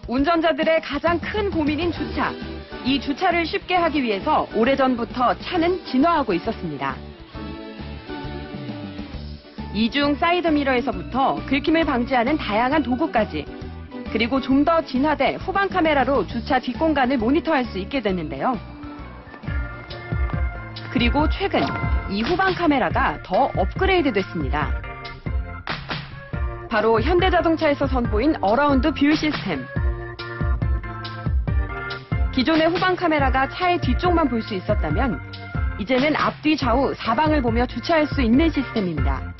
운전자들의 가장 큰 고민인 주차. 이 주차를 쉽게 하기 위해서 오래전부터 차는 진화하고 있었습니다. 이중 사이드미러에서부터 긁힘을 방지하는 다양한 도구까지, 그리고 좀 더 진화된 후방 카메라로 주차 뒷공간을 모니터할 수 있게 됐는데요. 그리고 최근 이 후방 카메라가 더 업그레이드 됐습니다. 바로 현대자동차에서 선보인 어라운드 뷰 시스템. 기존의 후방 카메라가 차의 뒤쪽만 볼 수 있었다면 이제는 앞뒤 좌우 사방을 보며 주차할 수 있는 시스템입니다.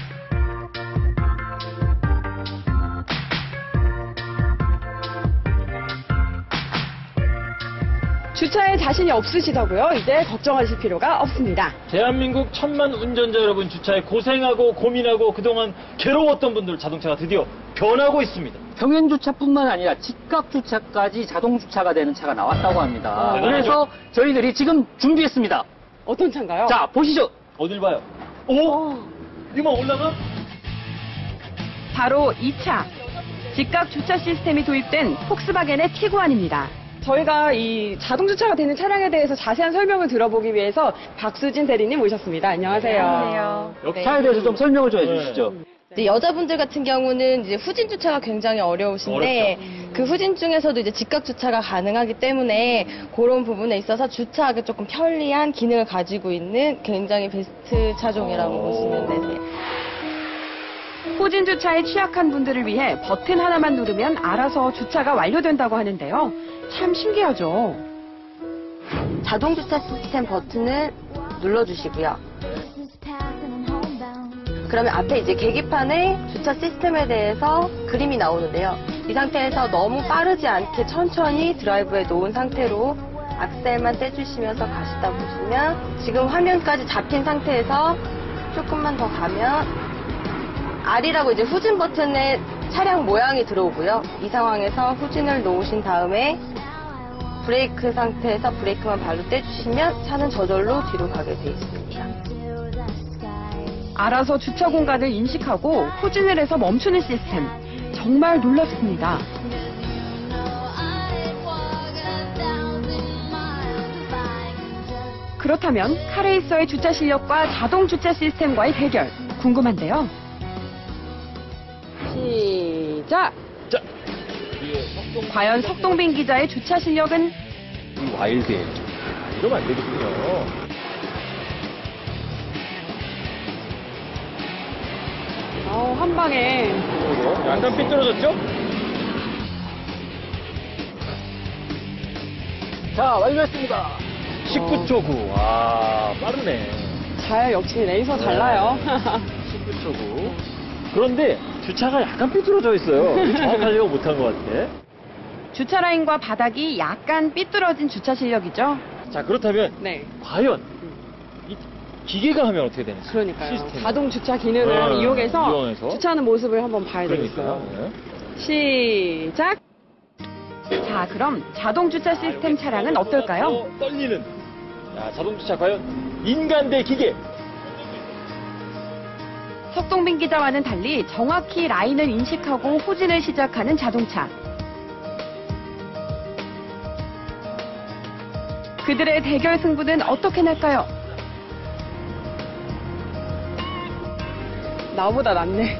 주차에 자신이 없으시다고요? 이제 걱정하실 필요가 없습니다. 대한민국 천만 운전자 여러분, 주차에 고생하고 고민하고 그동안 괴로웠던 분들, 자동차가 드디어 변하고 있습니다. 평행 주차뿐만 아니라 직각 주차까지 자동 주차가 되는 차가 나왔다고 합니다. 그래서 저희들이 지금 준비했습니다. 어떤 차인가요? 자, 보시죠. 어딜 봐요? 오! 이거만 올라가? 바로 이 차. 직각 주차 시스템이 도입된 폭스바겐의 티구안입니다. 저희가 이 자동 주차가 되는 차량에 대해서 자세한 설명을 들어보기 위해서 박수진 대리님 모셨습니다. 안녕하세요. 안녕하세요. 차에 대해서 좀 설명을 좀 해주시죠. 이제 여자분들 같은 경우는 이제 후진 주차가 굉장히 어려우신데 그 후진 중에서도 이제 직각 주차가 가능하기 때문에 그런 부분에 있어서 주차하기 조금 편리한 기능을 가지고 있는 굉장히 베스트 차종이라고 보시면 되세요. 후진 주차에 취약한 분들을 위해 버튼 하나만 누르면 알아서 주차가 완료된다고 하는데요. 참 신기하죠. 자동 주차 시스템 버튼을 눌러주시고요. 그러면 앞에 이제 계기판에 주차 시스템에 대해서 그림이 나오는데요. 이 상태에서 너무 빠르지 않게 천천히 드라이브에 놓은 상태로 악셀만 떼주시면서 가시다 보시면 지금 화면까지 잡힌 상태에서 조금만 더 가면 R이라고 이제 후진 버튼에 차량 모양이 들어오고요. 이 상황에서 후진을 놓으신 다음에 브레이크 상태에서 브레이크만 발로 떼주시면 차는 저절로 뒤로 가게 되어 있습니다. 알아서 주차 공간을 인식하고 후진을 해서 멈추는 시스템. 정말 놀랍습니다. 그렇다면 카레이서의 주차 실력과 자동 주차 시스템과의 대결 궁금한데요. 시작! 자, 과연 석동빈 기자의 주차 실력은? 이 와일드에 이러면 안 되겠군요. 한 방에. 약간 삐뚤어졌죠? 자, 완료했습니다. 19초 9. 와, 빠르네. 잘 역시 레이서 달라요. 19초 9. 그런데 주차가 약간 삐뚤어져 있어요. 정확하지가 못한 것 같아. 주차 라인과 바닥이 약간 삐뚤어진 주차 실력이죠. 자, 그렇다면 네. 과연 이 기계가 하면 어떻게 되는지. 그러니까요. 시스템이. 자동 주차 기능을 이용해서 주차하는 모습을 한번 봐야 되겠어요. 그러니까요. 시작! 자, 그럼 자동 주차 시스템 차량은 어떨까요? 떨리는. 자, 자동 주차 과연 인간 대 기계. 석동빈 기자와는 달리 정확히 라인을 인식하고 후진을 시작하는 자동차. 그들의 대결 승부는 어떻게 날까요? 나보다 낫네.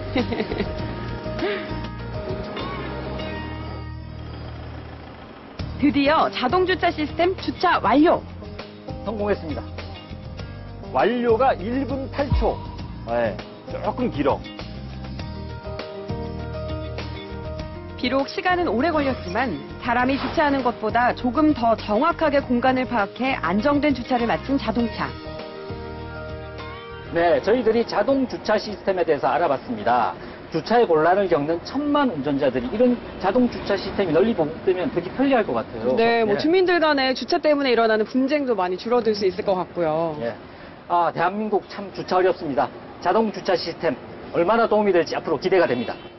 드디어 자동 주차 시스템 주차 완료. 성공했습니다. 완료가 1분 8초. 네, 조금 길어. 비록 시간은 오래 걸렸지만 사람이 주차하는 것보다 조금 더 정확하게 공간을 파악해 안정된 주차를 마친 자동차. 네, 저희들이 자동 주차 시스템에 대해서 알아봤습니다. 주차의 곤란을 겪는 천만 운전자들이 이런 자동 주차 시스템이 널리 보급되면 되게 편리할 것 같아요. 네, 뭐 예. 주민들 간의 주차 때문에 일어나는 분쟁도 많이 줄어들 수 있을 것 같고요. 예. 대한민국 참 주차 어렵습니다. 자동 주차 시스템 얼마나 도움이 될지 앞으로 기대가 됩니다.